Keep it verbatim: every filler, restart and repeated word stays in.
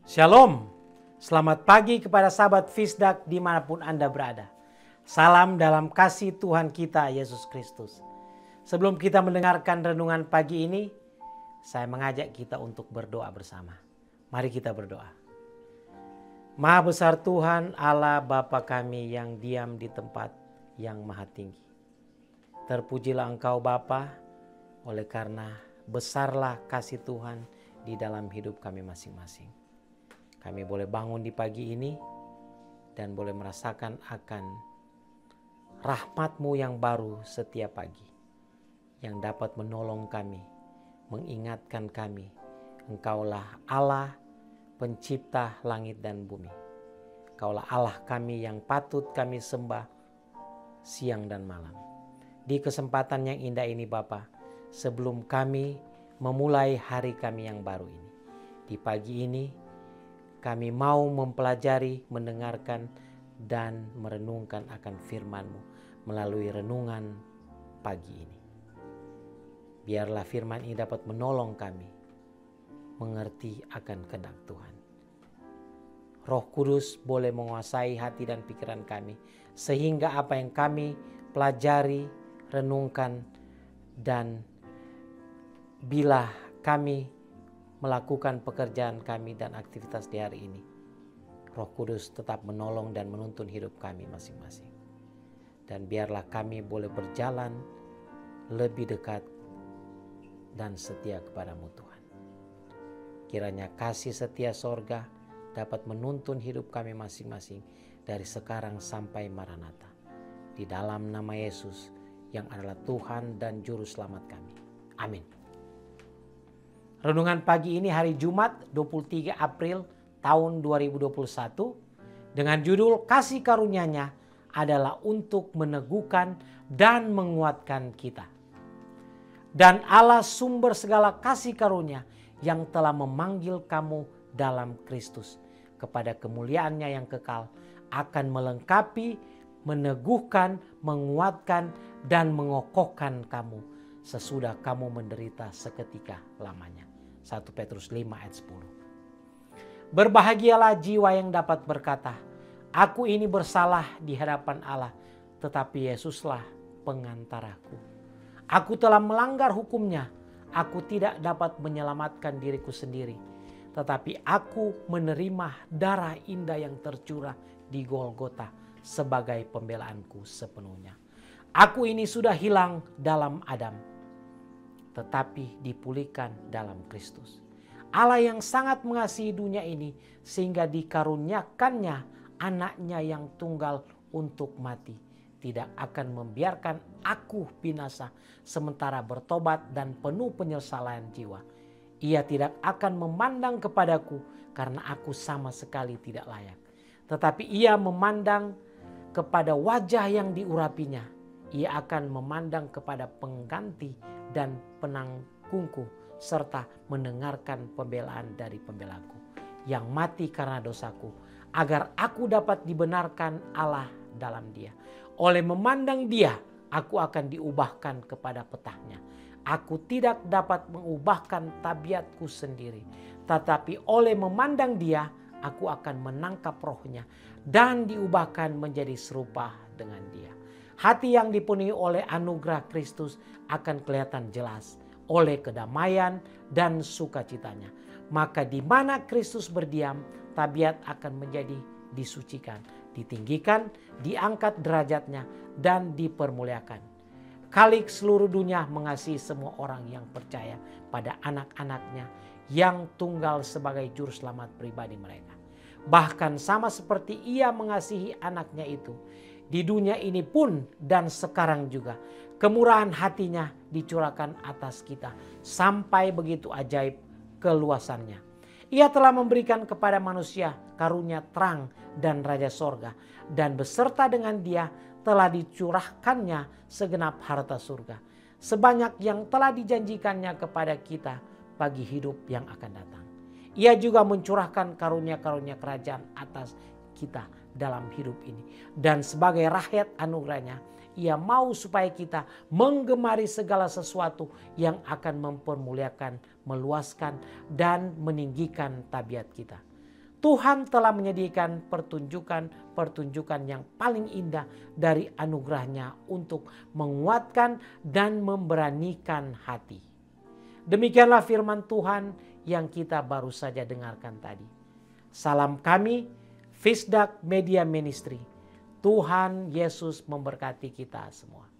Shalom, selamat pagi kepada sahabat Fisdak dimanapun Anda berada. Salam dalam kasih Tuhan kita Yesus Kristus. Sebelum kita mendengarkan renungan pagi ini, saya mengajak kita untuk berdoa bersama. Mari kita berdoa. Maha besar Tuhan Allah Bapa kami yang diam di tempat yang maha tinggi. Terpujilah Engkau Bapa, oleh karena besarlah kasih Tuhan di dalam hidup kami masing-masing. Kami boleh bangun di pagi ini dan boleh merasakan akan rahmat-Mu yang baru setiap pagi. Yang dapat menolong kami, mengingatkan kami. Engkaulah Allah pencipta langit dan bumi. Engkaulah Allah kami yang patut kami sembah siang dan malam. Di kesempatan yang indah ini Bapa, sebelum kami memulai hari kami yang baru ini. Di pagi ini, kami mau mempelajari, mendengarkan, dan merenungkan akan firman-Mu melalui renungan pagi ini. Biarlah firman ini dapat menolong kami mengerti akan kehendak Tuhan. Roh Kudus boleh menguasai hati dan pikiran kami, sehingga apa yang kami pelajari, renungkan, dan bila kami melakukan pekerjaan kami dan aktivitas di hari ini, Roh Kudus tetap menolong dan menuntun hidup kami masing-masing. Dan biarlah kami boleh berjalan lebih dekat dan setia kepadamu Tuhan. Kiranya kasih setia sorga dapat menuntun hidup kami masing-masing dari sekarang sampai Maranatha. Di dalam nama Yesus yang adalah Tuhan dan Juru Selamat kami. Amin. Renungan pagi ini hari Jumat dua puluh tiga April tahun dua ribu dua puluh satu dengan judul Kasih Karunia-Nya adalah untuk meneguhkan dan menguatkan kita. Dan Allah sumber segala kasih karunia yang telah memanggil kamu dalam Kristus kepada kemuliaan-Nya yang kekal akan melengkapi, meneguhkan, menguatkan, dan mengokohkan kamu sesudah kamu menderita seketika lamanya. satu Petrus lima ayat sepuluh. Berbahagialah jiwa yang dapat berkata, aku ini bersalah di hadapan Allah, tetapi Yesuslah pengantaraku. Aku telah melanggar hukum-Nya, aku tidak dapat menyelamatkan diriku sendiri, tetapi aku menerima darah indah yang tercurah di Golgota sebagai pembelaanku sepenuhnya. Aku ini sudah hilang dalam Adam, tetapi dipulihkan dalam Kristus. Allah yang sangat mengasihi dunia ini sehingga dikaruniakannya anaknya yang tunggal untuk mati. Tidak akan membiarkan aku binasa sementara bertobat dan penuh penyesalan jiwa. Ia tidak akan memandang kepadaku karena aku sama sekali tidak layak. Tetapi ia memandang kepada wajah yang diurapinya. Ia akan memandang kepada pengganti dan penanggungku serta mendengarkan pembelaan dari pembelaku yang mati karena dosaku, agar aku dapat dibenarkan Allah dalam Dia. Oleh memandang Dia, aku akan diubahkan kepada petahnya. Aku tidak dapat mengubahkan tabiatku sendiri, tetapi oleh memandang Dia, aku akan menangkap rohnya dan diubahkan menjadi serupa dengan Dia. Hati yang dipenuhi oleh anugerah Kristus akan kelihatan jelas oleh kedamaian dan sukacitanya. Maka di mana Kristus berdiam, tabiat akan menjadi disucikan, ditinggikan, diangkat derajatnya, dan dipermuliakan. Kalik seluruh dunia mengasihi semua orang yang percaya pada anak-anaknya yang tunggal sebagai juru selamat pribadi mereka. Bahkan sama seperti Ia mengasihi anaknya itu, di dunia ini pun dan sekarang juga kemurahan hatinya dicurahkan atas kita sampai begitu ajaib keluasannya. Ia telah memberikan kepada manusia karunia terang dan raja sorga, dan beserta dengan Dia telah dicurahkannya segenap harta surga, sebanyak yang telah dijanjikannya kepada kita bagi hidup yang akan datang. Ia juga mencurahkan karunia-karunia kerajaan atas kita dalam hidup ini. Dan sebagai rakyat anugerahnya, Ia mau supaya kita menggemari segala sesuatu yang akan mempermuliakan, meluaskan, dan meninggikan tabiat kita. Tuhan telah menyediakan pertunjukan-pertunjukan yang paling indah dari anugerahnya untuk menguatkan dan memberanikan hati. Demikianlah firman Tuhan yang kita baru saja dengarkan tadi. Salam kami, Fisdak Media Ministry. Tuhan Yesus memberkati kita semua.